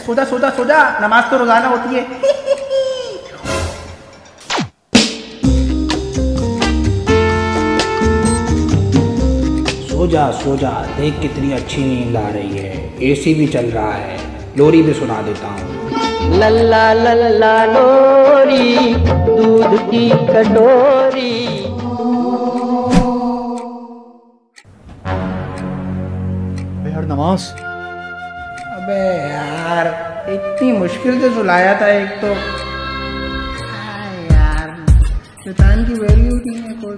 सो जा, नमाज तो रोजाना होती है। सो जा, देख कितनी अच्छी नींद आ रही है, एसी भी चल रहा है, लोरी भी सुना देता हूँ। लल्ला लल्ला लोरी, दूध की कटोरी। यार नमाज। अबे यार इतनी मुश्किल से सुलाया था एक तो। यार शैतान की वैल्यू नहीं है कोई।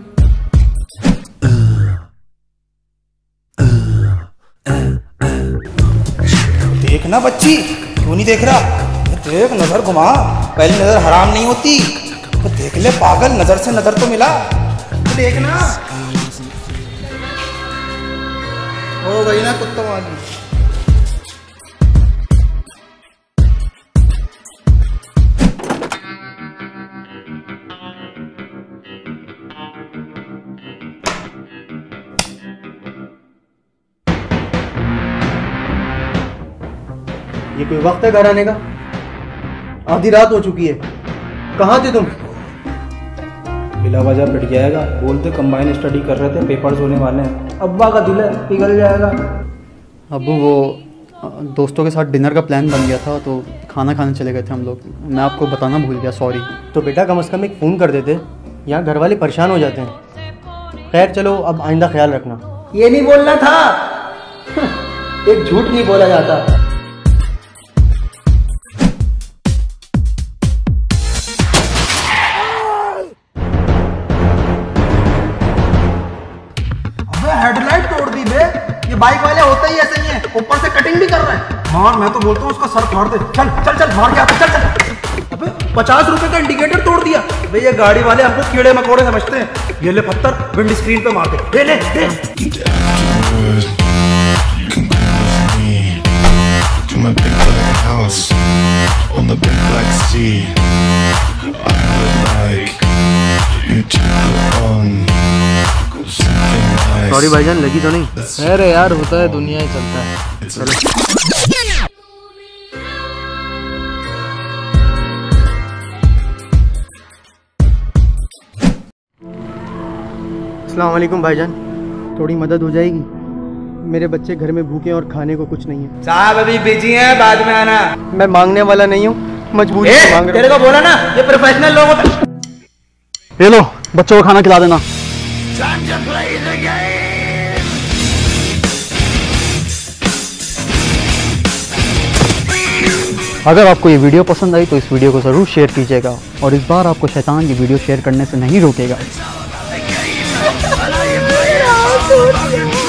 देखना बच्ची, क्यों नहीं देख रहा? देख, नजर घुमा, पहली नजर हराम नहीं होती। तो देख ले पागल, नजर से नजर तो मिला, तो देखना। हो गई ना कुत्ता वाली। ये कोई वक्त है घर आने का? आधी रात हो चुकी है, कहाँ थे तुम? बिला वजह पिट जाएगा, बोलते कंबाइन स्टडी कर रहे थे, पेपर्स होने वाले हैं। अब्बा का दिल है, पिघल जाएगा। अब्बू वो दोस्तों के साथ डिनर का प्लान बन गया था, तो खाना खाने चले गए थे हम लोग। मैं आपको बताना भूल गया, सॉरी। तो बेटा कम से कम एक फ़ोन कर देते, यहाँ घर वाले परेशान हो जाते हैं। खैर चलो, अब आइंदा ख्याल रखना। ये नहीं बोलना था। एक झूठ नहीं बोला जाता। हेडलाइट तोड़ दी बे, ये बाइक वाले होते ही ऐसे ही हैं, ऊपर से कटिंग भी कर रहे हैं। मार, मैं तो बोलता हूँ उसका सर फाड़ दे। चल चल चल, मार के आता, चल चल। अबे 50 रुपए का इंडिकेटर तोड़ दिया। अबे ये गाड़ी वाले हमको कीड़े मकोड़े समझते हैं। ये ले पत्थर, विंड स्क्रीन पे मार दे। ले ले ले। सॉरी भाईजान, लगी तो नहीं? अरे यार होता है, दुनिया ही चलता है। चलो। अस्सलाम वालेकुम भाईजान, थोड़ी मदद हो जाएगी? मेरे बच्चे घर में भूखे और खाने को कुछ नहीं है। साहब अभी बिजी हैं, बाद में आना। मैं मांगने वाला नहीं हूँ, मजबूरी से मांग रहा हूँ। तेरे को बोला ना, ये प्रोफेशनल लोग होते हैं। ले लो, बच्चों को खाना खिला देना। अगर आपको ये वीडियो पसंद आई तो इस वीडियो को ज़रूर शेयर कीजिएगा, और इस बार आपको शैतान ये वीडियो शेयर करने से नहीं रोकेगा।